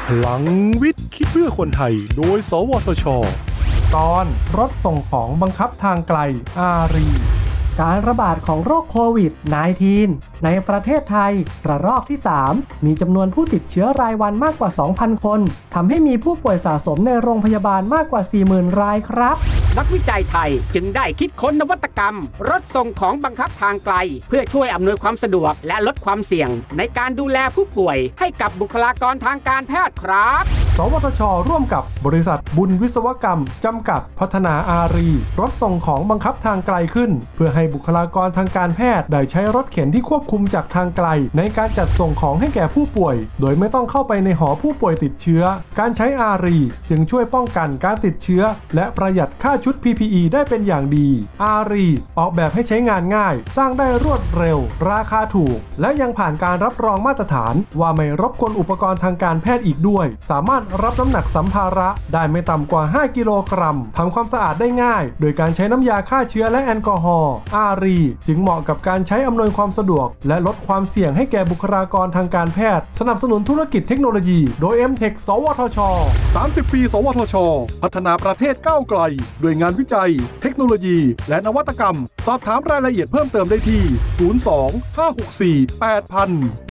ลังวิทย์คิดเพื่อคนไทยโดยสวทช. ตอนรถส่งของบังคับทางไกลอารีการระบาดของโรคโควิด -19 ในประเทศไทยระลอกที่ 3 มีจำนวนผู้ติดเชื้อรายวันมากกว่า 2,000 คนทำให้มีผู้ป่วยสะสมในโรงพยาบาลมากกว่า 40,000 รายครับนักวิจัยไทยจึงได้คิดค้นนวัตกรรมรถส่งของบังคับทางไกลเพื่อช่วยอำนวยความสะดวกและลดความเสี่ยงในการดูแลผู้ป่วยให้กับบุคลากรทางการแพทย์ครับสวทช.ร่วมกับบริษัทบุญวิศวกรรมจำกัดพัฒนาอารีรถส่งของบังคับทางไกลขึ้นเพื่อให้บุคลากรทางการแพทย์ได้ใช้รถเข็นที่ควบคุมจากทางไกลในการจัดส่งของให้แก่ผู้ป่วยโดยไม่ต้องเข้าไปในหอผู้ป่วยติดเชื้อการใช้อารีจึงช่วยป้องกันการติดเชื้อและประหยัดค่าชุด PPE ได้เป็นอย่างดีอารีออกแบบให้ใช้งานง่ายสร้างได้รวดเร็วราคาถูกและยังผ่านการรับรองมาตรฐานว่าไม่รบกวนอุปกรณ์ทางการแพทย์อีกด้วยสามารถรับน้ำหนักสัมภาระได้ไม่ต่ำกว่า5กิโลกรัมทำความสะอาดได้ง่ายโดยการใช้น้ำยาฆ่าเชื้อและแอลกอฮอล์อารีจึงเหมาะกับการใช้อำนวยความสะดวกและลดความเสี่ยงให้แก่บุคลากรทางการแพทย์สนับสนุนธุรกิจเทคโนโลยีโดย MTech สวทช. 30 ปีสวทช.พัฒนาประเทศก้าวไกลด้วยงานวิจัยเทคโนโลยีและนวัตกรรมสอบถามรายละเอียดเพิ่มเติมได้ที่ 02 564 8000